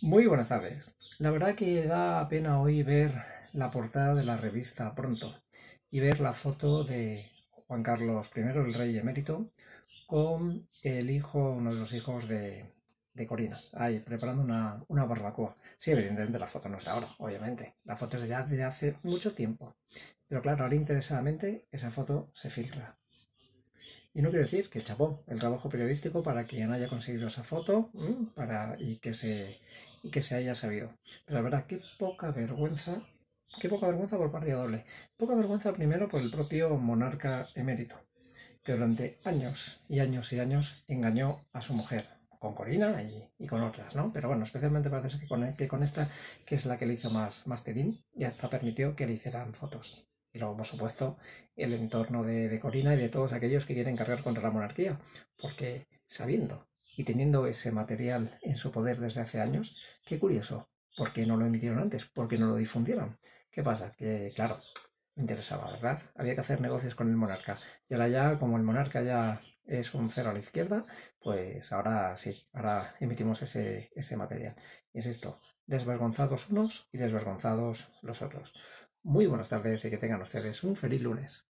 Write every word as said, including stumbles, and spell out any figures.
Muy buenas tardes. La verdad que da pena hoy ver la portada de la revista Pronto y ver la foto de Juan Carlos primero, el rey emérito, con el hijo, uno de los hijos de, de Corina, ahí preparando una, una barbacoa. Sí, evidentemente la foto no es de ahora, obviamente. La foto es ya de hace mucho tiempo. Pero claro, ahora interesadamente esa foto se filtra. Y no quiero decir que chapó el trabajo periodístico para quien haya conseguido esa foto ¿m? para, y, que se, y que se haya sabido. Pero la verdad, qué poca vergüenza, qué poca vergüenza por partida doble. Poca vergüenza primero por el propio monarca emérito, que durante años y años y años engañó a su mujer, con Corina y, y con otras, ¿no? Pero bueno, especialmente parece que con, que con esta, que es la que le hizo más, más tirín, y hasta permitió que le hicieran fotos. Y luego, por supuesto, el entorno de, de Corina y de todos aquellos que quieren cargar contra la monarquía, porque sabiendo y teniendo ese material en su poder desde hace años, qué curioso, ¿por qué no lo emitieron antes? ¿Por qué no lo difundieron? ¿Qué pasa? Que, claro, me interesaba, ¿verdad? Había que hacer negocios con el monarca. Y ahora ya, como el monarca ya es un cero a la izquierda, pues ahora sí, ahora emitimos ese, ese material. Y es esto, desvergonzados unos y desvergonzados los otros. Muy buenas tardes y que tengan ustedes un feliz lunes.